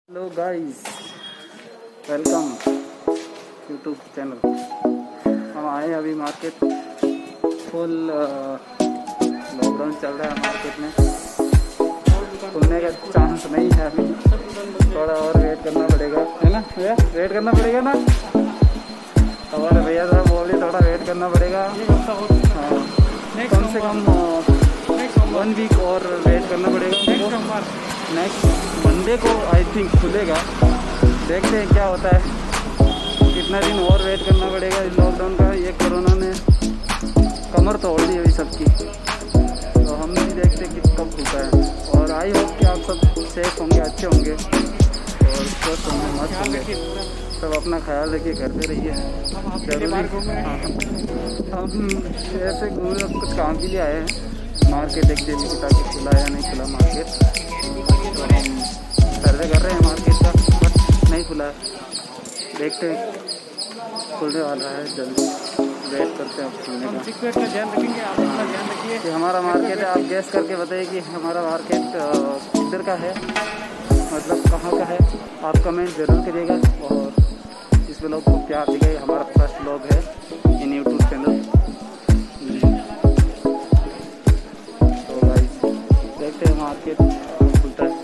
Hello guys, welcome YouTube channel. हम आए अभी मार्केट, फुल लॉकडाउन चल रहा है मार्केट में, खुलने का चांस नहीं है अभी। थोड़ा और वेट करना पड़ेगा, है ना भैया? वेट करना पड़ेगा ना, हमारे भैया साहब बोल रहे थोड़ा वेट करना पड़ेगा। हाँ, कम से कम 1 वीक और वेट करना पड़ेगा। नेक्स्ट मंडे को आई थिंक खुलेगा, देखते हैं क्या होता है। कितना दिन और वेट करना पड़ेगा इस लॉकडाउन का। ये कोरोना ने कमर तोड़ दी अभी सबकी, तो हम भी देखते कि कब खुलता है। और आई होप कि आप सब सेफ होंगे, अच्छे होंगे और स्वस्थ होंगे, मस्त होंगे। सब अपना ख्याल रखिए, घर पे रहिए। हम ऐसे घूमे, कुछ काम के लिए आए हैं मार्केट, देख देखिए कि ताकि खुला या नहीं खुला मार्केट। तो हम सर्वे कर रहे हैं मार्केट का, बट नहीं खुला है। देखते हैं, खुलने वाला है जल्दी, वेट करते हैं अब खुलने का। चिकपेट का ध्यान रखेंगे, आप अपना ध्यान रखिए कि हमारा मार्केट है। आप गैस करके बताइए कि हमारा मार्केट किधर का है, मतलब कहाँ का है। आप कमेंट ज़रूर करिएगा और इस ब्लॉग को प्यार दीजिए। हमारा फर्स्ट ब्लॉग है इन यूट्यूब चैनल। तो गाइस देखते हैं मार्केट खुलता है।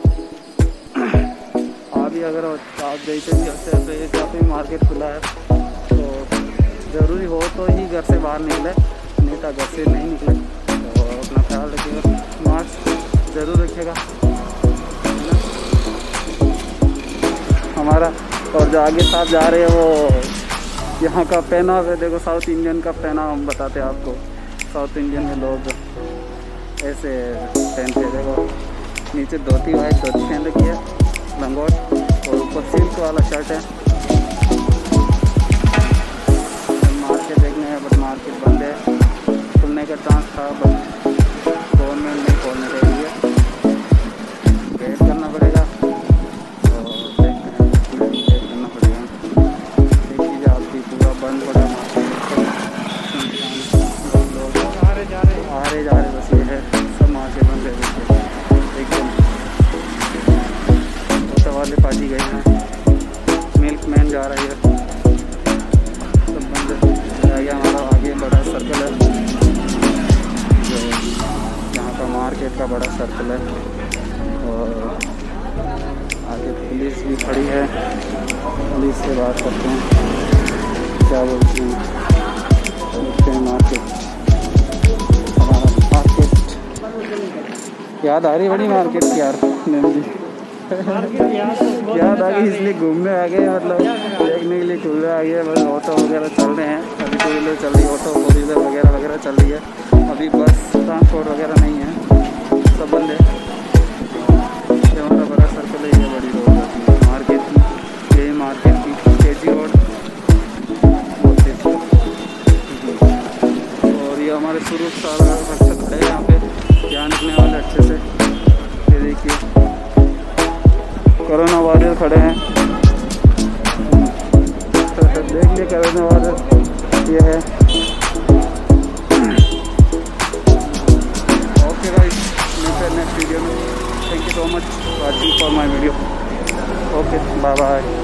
अभी अगर आप जैसे भी होते हैं तो ये काफ़ी मार्केट खुला है, तो ज़रूरी हो तो ही घर से बाहर निकले, नहीं तो घर से नहीं निकले। तो अपना ख्याल रखिएगा, मास्क ज़रूर रखिएगा हमारा। और जो आगे साथ जा रहे हैं वो यहाँ का पहनाव है, देखो साउथ इंडियन का पहनाव हम बताते हैं आपको। साउथ इंडियन में लोग ऐसे पहनते हैं, देखो नीचे धोती, वाइट धोती पहन रखी है, लंगोट, और ऊपर सिल्क वाला शर्ट है। मार्केट देखने है, बट मार्केट बंद है। खुलने का चांस था बट गवर्नमेंट नहीं खोलने दे रही है, वेट करना पड़ेगा। और देखते हैं, वेट करना पड़ेगा। देखिए आप भी पूरा बंद पड़ा मार्केट, लोग आ रहे जा रहे, बस ये है, सब मार्केट बंद है। देखिए एकदम वाले पार्टी गए हैं, मिल्क मैन जा रही है, सब बंद है। हमारा आगे बड़ा सर्कल है, जो यहाँ का मार्केट का बड़ा सर्कल है। और आगे पुलिस भी खड़ी है, पुलिस से बात करते हैं, क्या बोलते हैं, देखते हैं मार्केट। हमारा मार्केट याद आ रही बड़ी मार्केट की यार, मैम जी याद आ गई, इसलिए घूमने आ गए, मतलब देखने के लिए घूमने आ गए। बस ऑटो वगैरह चल रहे हैं, अभी 2 व्हीलर चल रही है, ऑटो 4 व्हीलर वगैरह चल रही है। अभी बस ट्रांसपोर्ट वगैरह नहीं है, सब बंद है। ये हमारा बड़ा सर्कल है, ये बड़ी रोड है मार्केट की, यही मार्केट की केजी रोड बोलते थे। और ये हमारे शुरू सारा बच्चे खड़े हैं यहाँ पे, ध्यान रखने वाले अच्छे से। ये देखिए कोरोना वॉरियर खड़े हैं, देख लिए कोरोना वॉरियर ये है। ओके गाइस, मिलते हैं नेक्स्ट वीडियो में। Thank you so much watching for my video. Okay, bye bye.